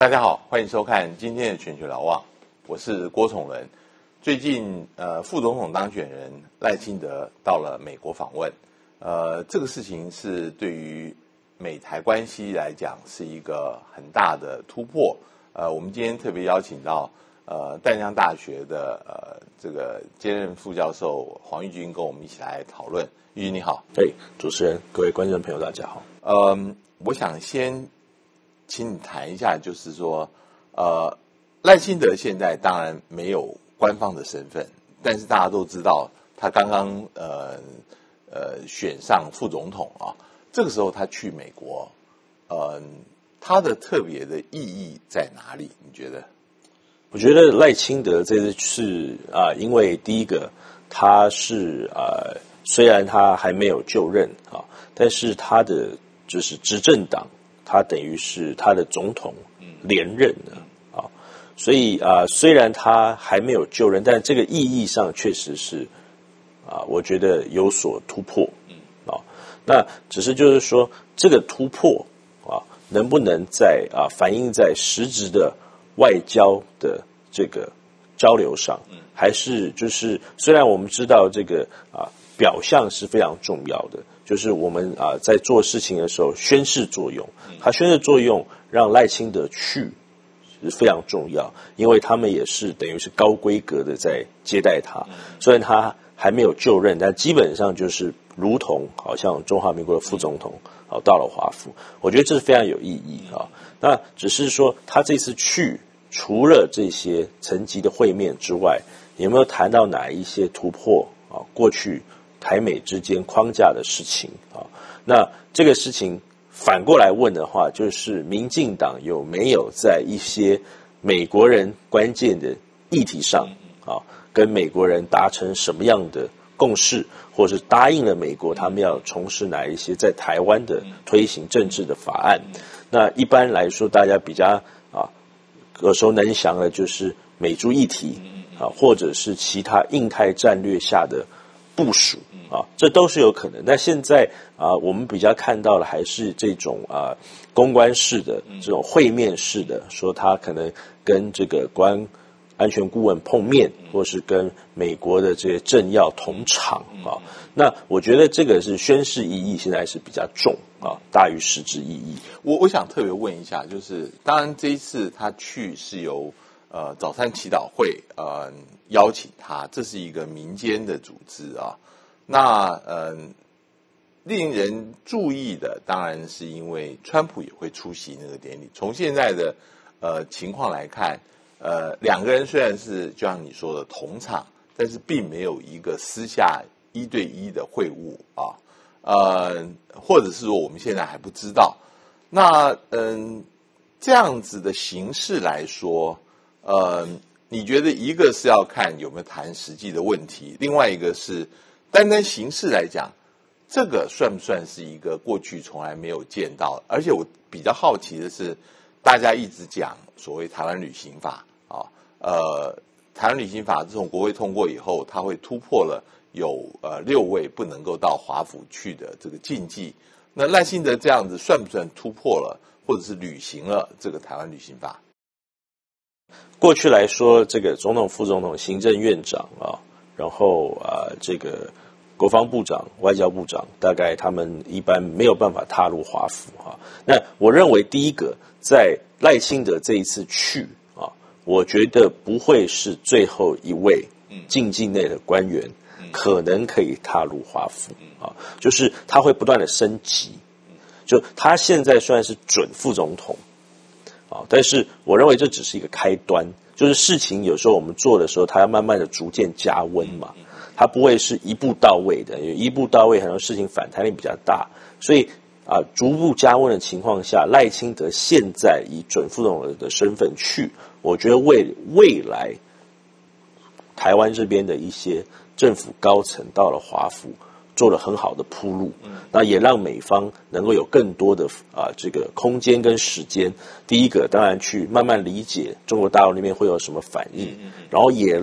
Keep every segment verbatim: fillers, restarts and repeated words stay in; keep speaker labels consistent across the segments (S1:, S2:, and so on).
S1: 大家好，欢迎收看今天的全球瞭望，我是郭崇伦。最近，呃，副总统当选人赖清德到了美国访问，呃，这个事情是对于美台关系来讲是一个很大的突破。呃，我们今天特别邀请到呃淡江大学的呃这个兼任副教授黄玉军跟我们一起来讨论。玉军你好。
S2: 哎，主持人，各位观众朋友大家好。
S1: 嗯，我想先请你谈一下，就是说，呃，赖清德现在当然没有官方的身份，但是大家都知道他刚刚呃呃选上副总统啊，这个时候他去美国，呃，他的特别的意义在哪里？你觉得？
S2: 我觉得赖清德这次是啊、呃，因为第一个他是啊、呃，虽然他还没有就任啊，但是他的就是执政党，他等于是他的总统连任了啊，所以啊、呃，虽然他还没有就任，但这个意义上确实是啊，我觉得有所突破啊。那只是就是说，这个突破啊，能不能在啊反映在实质的外交的这个交流上，还是就是虽然我们知道这个啊表象是非常重要的。就是我们啊，在做事情的时候，宣示作用，它宣示作用让赖清德去是非常重要，因为他们也是等于是高规格的在接待他。虽然他还没有就任，但基本上就是如同好像中华民国的副总统啊到了华府，我觉得这是非常有意义啊。那只是说他这次去，除了这些层级的会面之外，有没有谈到哪一些突破啊？过去台美之间框架的事情啊，那这个事情反过来问的话，就是民进党有没有在一些美国人关键的议题上啊，跟美国人达成什么样的共识，或是答应了美国他们要从事哪一些在台湾的推行政治的法案？那一般来说，大家比较啊耳熟能详的就是美猪议题啊，或者是其他印太战略下的部署啊，这都是有可能。那现在啊，我们比较看到的还是这种啊公关式的这种会面式的，说他可能跟这个国安安全顾问碰面，或是跟美国的这些政要同场啊。那我觉得这个是宣示意义，现在是比较重啊，大于实质意义。
S1: 我我想特别问一下，就是当然这一次他去是由呃早餐祈祷会呃邀请他，这是一个民间的组织啊。那呃令人注意的当然是因为川普也会出席那个典礼。从现在的呃情况来看，呃两个人虽然是就像你说的同场，但是并没有一个私下一对一的会晤啊，呃或者是说我们现在还不知道。那嗯、呃、这样子的形式来说，呃你觉得一个是要看有没有谈实际的问题，另外一个是单单形式来讲，这个算不算是一个过去从来没有见到的？而且我比较好奇的是，大家一直讲所谓台湾旅行法啊，呃，台湾旅行法自从国会通过以后，它会突破了有呃六位不能够到华府去的这个禁忌。那赖清德这样子算不算突破了，或者是履行了这个台湾旅行法？
S2: 过去来说，这个总统、副总统、行政院长啊，然后啊，这个国防部长、外交部长，大概他们一般没有办法踏入华府啊。那我认为，第一个，在赖清德这一次去啊，我觉得不会是最后一位境境内的官员可能可以踏入华府啊，就是他会不断的升级。就他现在虽然是准副总统。啊，但是我认为这只是一个开端，就是事情有时候我们做的时候，它要慢慢的逐渐加温嘛，它不会是一步到位的，因为一步到位很多事情反弹力比较大，所以啊，逐步加温的情况下，赖清德现在以准副总统的身份去，我觉得为未来台湾这边的一些政府高层到了华府，做了很好的铺路，那也让美方能够有更多的啊这个空间跟时间。第一个当然去慢慢理解中国大陆那边会有什么反应，然后也让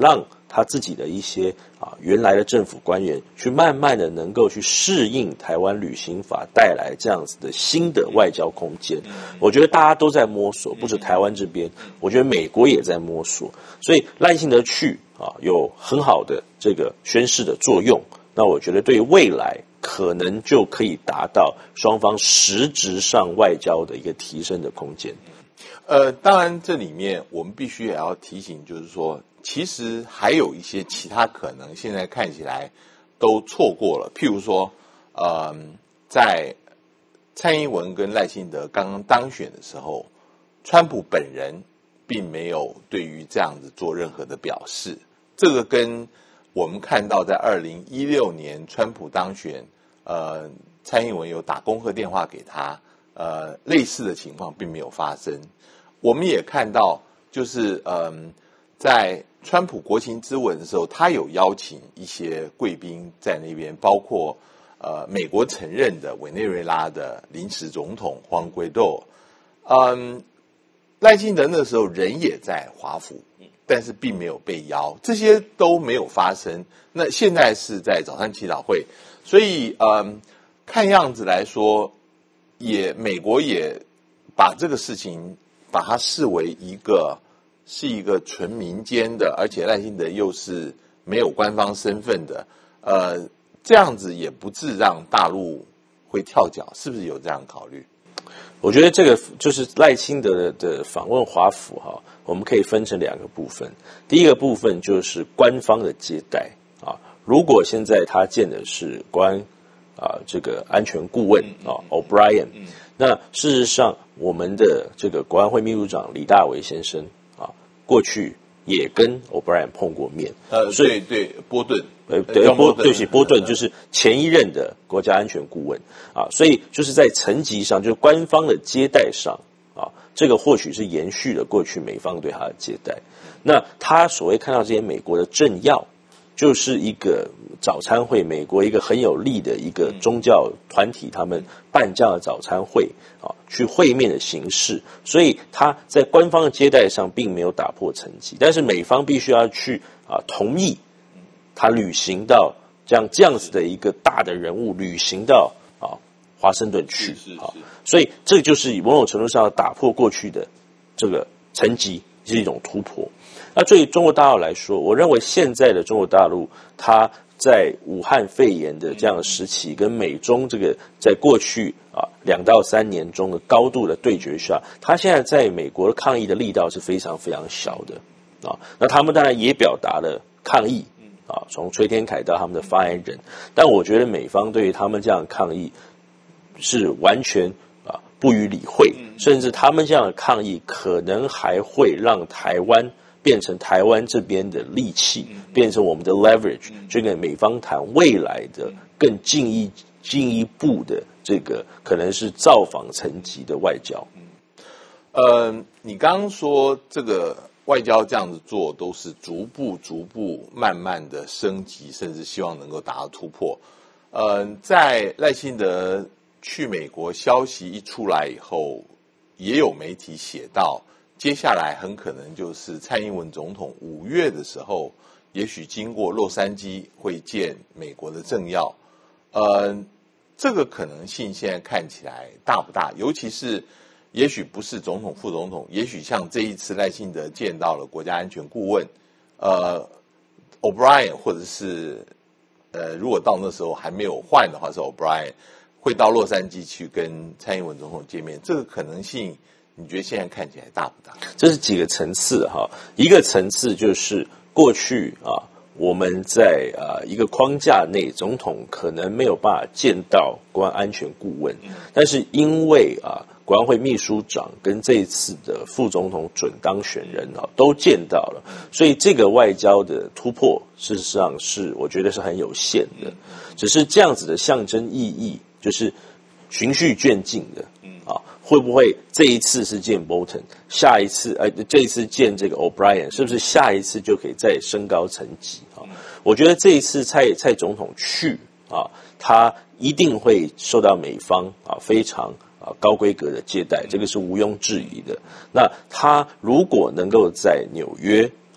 S2: 他自己的一些啊原来的政府官员，去慢慢的能够去适应台湾旅行法带来这样子的新的外交空间。我觉得大家都在摸索，不止台湾这边，我觉得美国也在摸索。所以赖清德去啊有很好的这个宣示的作用，那我觉得对未来可能就可以达到双方实质上外交的一个提升的空间。
S1: 呃，当然这里面我们必须也要提醒，就是说其实还有一些其他可能现在看起来都错过了。譬如说呃，在蔡英文跟赖清德刚刚当选的时候，川普本人并没有对于这样子做任何的表示。这个跟我们看到在二零一六年川普当选，呃，蔡英文有打恭贺电话给他，呃，类似的情况并没有发生。我们也看到，就是嗯、呃，在川普国情咨文的时候，他有邀请一些贵宾在那边，包括呃美国承认的委内瑞拉的临时总统黄圭斗，嗯，赖清德那时候人也在华府，但是并没有被邀，这些都没有发生。那现在是在早餐祈祷会，所以嗯，看样子来说，也美国也把这个事情把它视为一个是一个纯民间的，而且赖清德又是没有官方身份的，呃，这样子也不致让大陆会跳脚，是不是有这样考虑？
S2: 我觉得这个就是赖清德 的, 的访问华府哈，我们可以分成两个部分。第一个部分就是官方的接待啊，如果现在他见的是国安啊这个安全顾问啊 O'Brien， 那事实上我们的这个国安会秘书长李大为先生啊，过去也跟 O'Brien 碰过面。
S1: 呃，对对，波顿。
S2: 呃，对，波对不起，波顿就是前一任的国家安全顾问啊，所以就是在层级上，就是官方的接待上啊，这个或许是延续了过去美方对他的接待。那他所谓看到这些美国的政要，就是一个早餐会，美国一个很有力的一个宗教团体，他们办这样的早餐会啊，去会面的形式，所以他在官方的接待上并没有打破层级，但是美方必须要去啊同意。他旅行到这样这样子的一个大的人物，旅行到啊华盛顿去啊，所以这个就是以某种程度上打破过去的这个层级，是一种突破。那对于中国大陆来说，我认为现在的中国大陆，它在武汉肺炎的这样的时期，跟美中这个在过去啊两到三年中的高度的对决下，它现在在美国的抗议的力道是非常非常小的啊。那他们当然也表达了抗议。啊，从崔天凯到他们的发言人，但我觉得美方对于他们这样的抗议是完全啊不予理会，甚至他们这样的抗议可能还会让台湾变成台湾这边的利器，变成我们的 leverage， 去跟美方谈未来的更进一进一步的这个可能是造访层级的外交。
S1: 呃，你刚刚说这个。外交这样子做都是逐步、逐步、慢慢的升级，甚至希望能够达到突破。呃，在赖清德去美国消息一出来以后，也有媒体写到，接下来很可能就是蔡英文总统五月的时候，也许经过洛杉矶会见美国的政要。呃，这个可能性现在看起来大不大？尤其是。也许不是总统、副总统，也许像这一次赖清德见到了国家安全顾问，呃 ，O'Brien 或者是呃，如果到那时候还没有换的话，是 O'Brien 会到洛杉矶去跟蔡英文总统见面，这个可能性，你觉得现在看起来大不大？
S2: 这是几个层次哈，一个层次就是过去啊，我们在啊一个框架内，总统可能没有办法见到国安安全顾问，但是因为啊。国安会秘书长跟这一次的副总统准当选人啊都见到了，所以这个外交的突破，事实上是我觉得是很有限的。只是这样子的象征意义，就是循序渐进的啊，会不会这一次是见 Bolton， 下一次呃这一次见这个 O'Brien， 是不是下一次就可以再升高层级啊？我觉得这一次蔡蔡总统去啊，他一定会受到美方啊非常。啊，高规格的接待，这个是毋庸置疑的。那他如果能够在纽约啊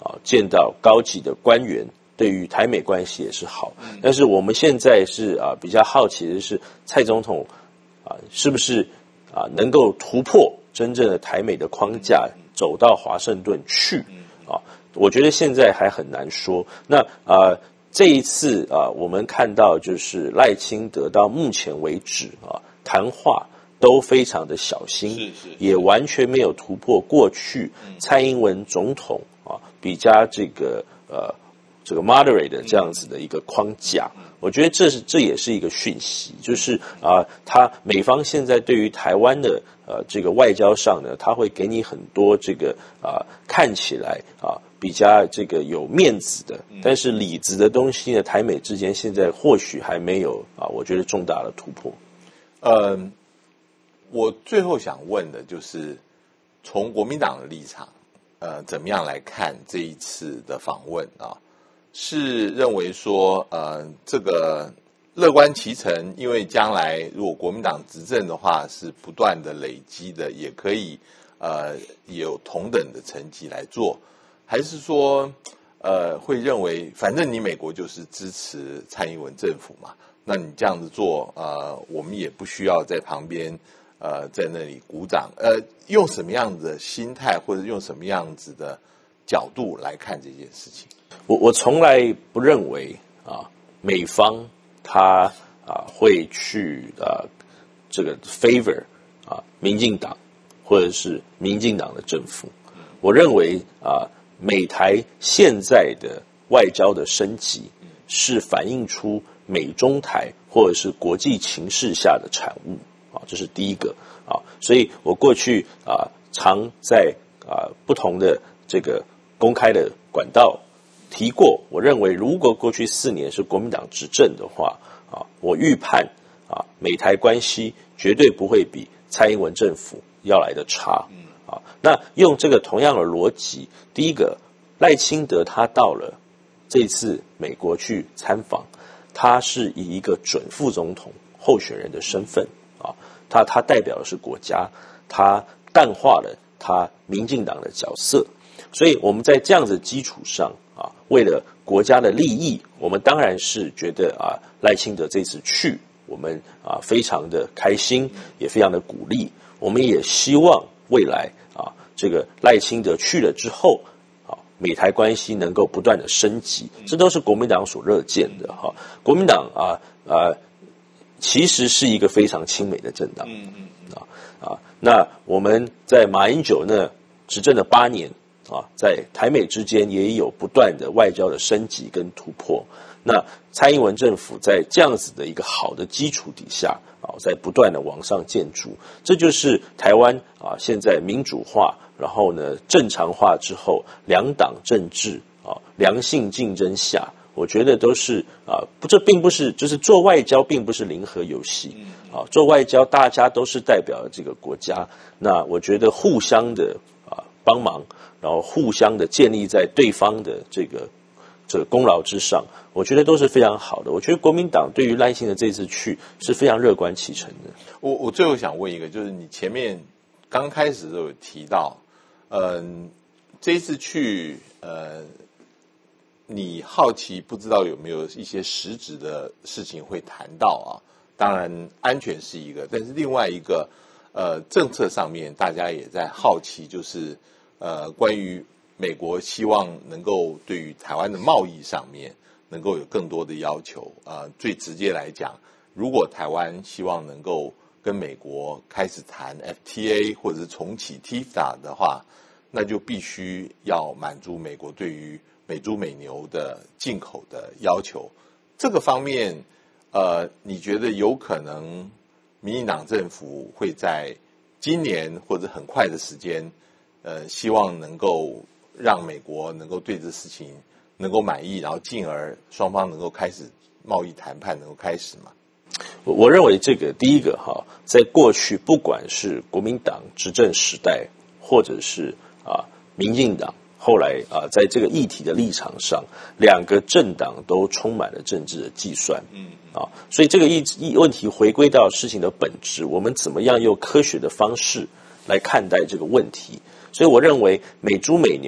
S2: 啊见到高级的官员，对于台美关系也是好。但是我们现在是啊比较好奇的是，蔡总统啊是不是啊能够突破真正的台美的框架，走到华盛顿去啊？我觉得现在还很难说。那啊这一次啊，我们看到就是赖清德到目前为止啊谈话都非常的小心，
S1: 是是是
S2: 也完全没有突破过去蔡英文总统啊比较这个呃这个 moderate 的这样子的一个框架。我觉得这是这也是一个讯息，就是啊，他美方现在对于台湾的呃这个外交上呢，他会给你很多这个啊看起来啊比较这个有面子的，但是里子的东西呢，台美之间现在或许还没有啊，我觉得重大的突破。
S1: 嗯，我最后想问的就是，从国民党的立场，呃，怎么样来看这一次的访问啊？是认为说，呃，这个乐观其成，因为将来如果国民党执政的话，是不断的累积的，也可以呃有同等的成绩来做，还是说，呃，会认为反正你美国就是支持蔡英文政府嘛，那你这样子做，呃，我们也不需要在旁边呃在那里鼓掌，呃，用什么样子的心态或者用什么样子的角度来看这件事情？
S2: 我我从来不认为啊，美方他啊会去啊这个 favor 啊民进党或者是民进党的政府。我认为啊，美台现在的外交的升级是反映出美中台或者是国际情势下的产物啊，这是第一个啊。所以我过去啊常在啊不同的这个公开的管道提过，我认为如果过去四年是国民党执政的话啊，我预判啊美台关系绝对不会比蔡英文政府要来的差啊。那用这个同样的逻辑，第一个赖清德他到了这次美国去参访，他是以一个准副总统候选人的身份啊，他他代表的是国家，他淡化了他民进党的角色，所以我们在这样子基础上啊，为了国家的利益，我们当然是觉得啊，赖清德这次去，我们啊非常的开心，也非常的鼓励。我们也希望未来啊，这个赖清德去了之后，啊，美台关系能够不断的升级，这都是国民党所乐见的哈。国民党啊啊，其实是一个非常亲美的政党，嗯嗯啊啊，那我们在马英九呢执政了八年。啊，在台美之间也有不断的外交的升级跟突破。那蔡英文政府在这样子的一个好的基础底下啊，在不断的往上建筑，这就是台湾啊现在民主化，然后呢正常化之后，两党政治啊良性竞争下，我觉得都是啊不，这并不是就是做外交并不是零和游戏啊，做外交大家都是代表这个国家，那我觉得互相的啊帮忙。然后互相的建立在对方的这个这个功劳之上，我觉得都是非常好的。我觉得国民党对于赖清德这次去是非常乐观其成的。
S1: 我我最后想问一个，就是你前面刚开始的时候有提到，嗯，这一次去，呃，你好奇不知道有没有一些实质的事情会谈到啊？当然，安全是一个，但是另外一个，呃，政策上面大家也在好奇，就是。呃，关于美国希望能够对于台湾的贸易上面能够有更多的要求，呃，最直接来讲，如果台湾希望能够跟美国开始谈 F T A 或者是重启 T I F T A 的话，那就必须要满足美国对于美猪美牛的进口的要求。这个方面，呃，你觉得有可能民进党政府会在今年或者很快的时间？呃，希望能够让美国能够对这事情能够满意，然后进而双方能够开始贸易谈判，能够开始嘛？
S2: 我我认为这个第一个哈，在过去不管是国民党执政时代，或者是啊民进党后来啊在这个议题的立场上，两个政党都充满了政治的计算，嗯啊，所以这个议议问题回归到事情的本质，我们怎么样用科学的方式来看待这个问题？所以我认为美猪美牛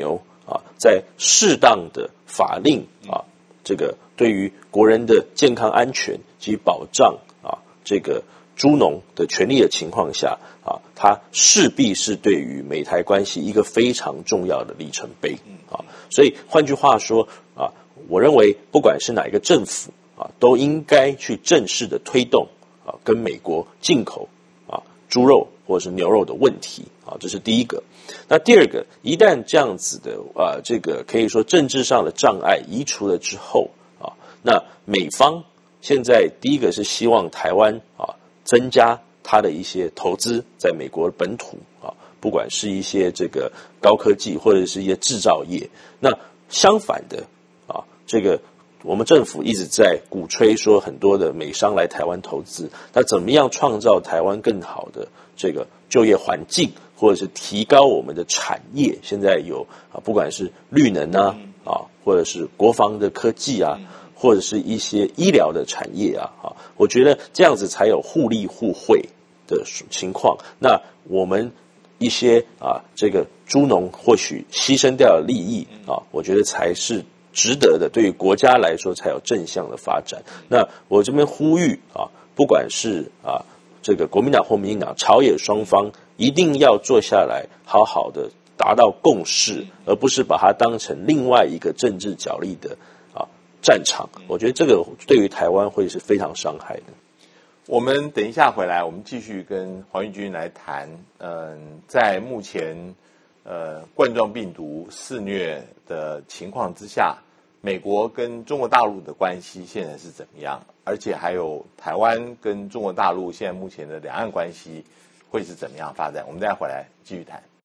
S2: 啊，在适当的法令啊，这个对于国人的健康安全及保障啊，这个猪农的权利的情况下啊，它势必是对于美台关系一个非常重要的里程碑啊。所以换句话说啊，我认为不管是哪一个政府啊，都应该去正式的推动啊，跟美国进口啊猪肉或者是牛肉的问题啊，这是第一个。那第二个，一旦这样子的啊，这个可以说政治上的障碍移除了之后啊，那美方现在第一个是希望台湾啊增加它的一些投资在美国本土啊，不管是一些这个高科技或者是一些制造业。那相反的啊，这个我们政府一直在鼓吹说很多的美商来台湾投资，那怎么样创造台湾更好的这个就业环境，或者是提高我们的产业？现在有啊，不管是绿能啊啊，或者是国防的科技啊，或者是一些医疗的产业啊啊，我觉得这样子才有互利互惠的情况。那我们一些啊，这个猪农或许牺牲掉了利益啊，我觉得才是值得的，对于国家来说才有正向的发展。那我这边呼吁啊，不管是啊这个国民党或民进党，朝野双方一定要坐下来，好好的达到共识，而不是把它当成另外一个政治角力的啊战场。我觉得这个对于台湾会是非常伤害的。
S1: 我们等一下回来，我们继续跟黄玉军来谈。嗯，在目前呃冠状病毒肆虐的情况之下，美国跟中国大陆的关系现在是怎么样？而且还有台湾跟中国大陆现在目前的两岸关系会是怎么样发展？我们再回来继续谈。